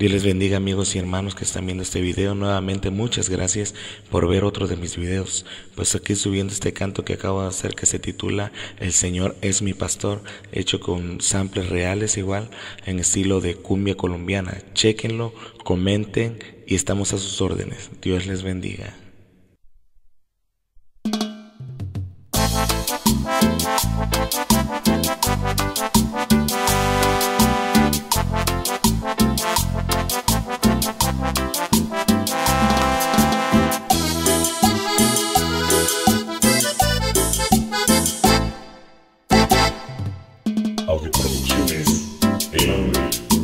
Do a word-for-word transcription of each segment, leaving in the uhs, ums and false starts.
Dios les bendiga, amigos y hermanos que están viendo este video. Nuevamente muchas gracias por ver otro de mis videos. Pues aquí subiendo este canto que acabo de hacer, que se titula El Señor es mi pastor, hecho con samples reales, igual en estilo de cumbia colombiana. Chéquenlo, comenten y estamos a sus órdenes. Dios les bendiga. Audio Producciones en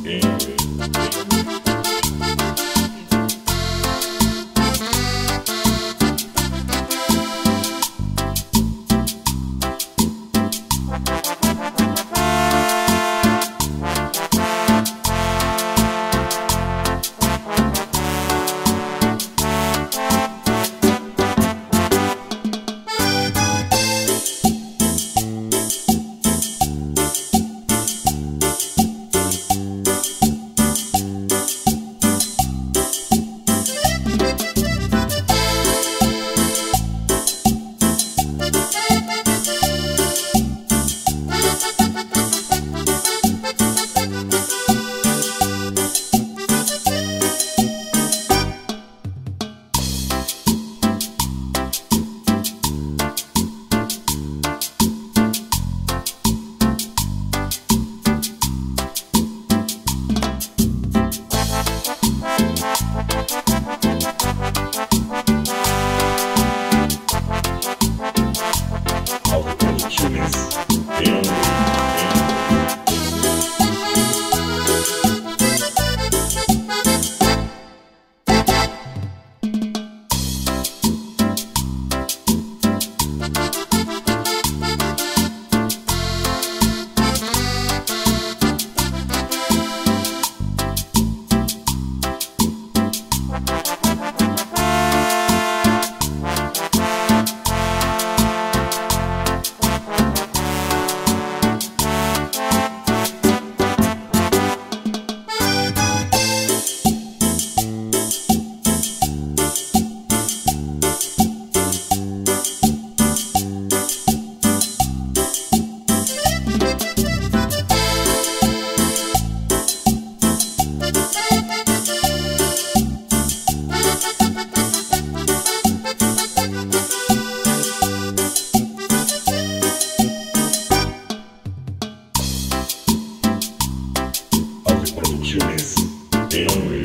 Producciones en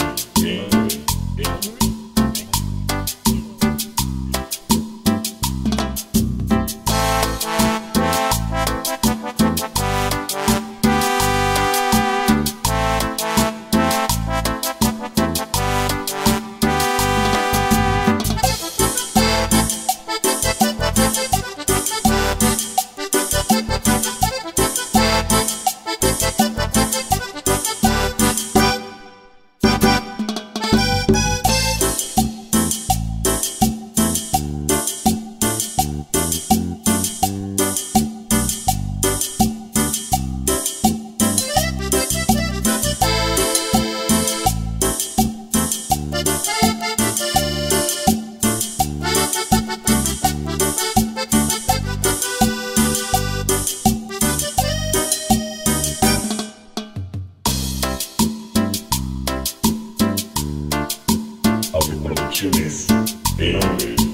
Audio Producciones en